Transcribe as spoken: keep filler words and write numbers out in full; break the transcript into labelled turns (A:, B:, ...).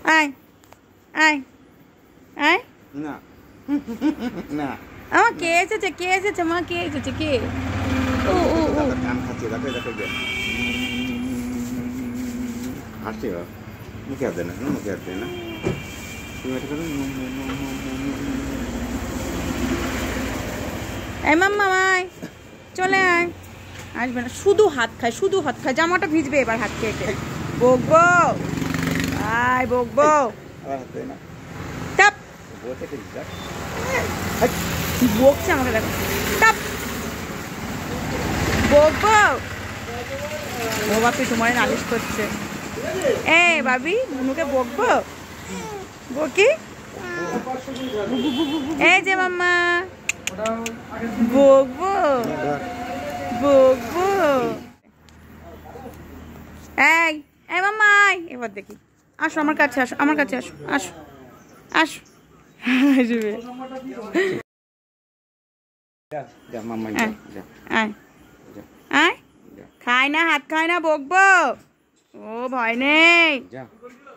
A: আয় আয় আয়
B: না না
A: আমার কে এসেছে কে এসেছে মা কে এসেছে কে ও ও ও
B: কান খাচ্ছে দেখো দেখো গে হাসছে মুখে হাত দেয় না মুখে হাত দেয় না তুমি এটা করো
A: এই মাম্মা আয় চলে আয় আসবে না শুধু হাত খায় শুধু হাত খায় জামাটা ভিজবে এবার হাত খেয়ে খেয়ে বকবো আয় বকবো
B: আবার হাত দেয় না
A: টাপ
B: বলতে কি যা
A: বকছে আমাকে দেখো টাপ বকবো ও বাপি তোমার নালিশ করছে এ ভাবি বুনুকে বকবো বকি এই যে মাম্মা বকবো বকবো এই এই মাম্মা এবার দেখি আসো আমার কাছে আসো আমার কাছে আসো আসো আসো আসবে খায় না হাত খায় না বকবো ও ভয় নেই